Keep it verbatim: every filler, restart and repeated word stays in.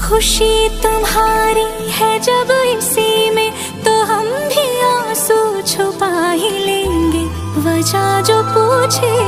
खुशी तुम्हारी है जब इसी में, तो हम भी आंसू छुपा ही लेंगे। वजह जो पूछे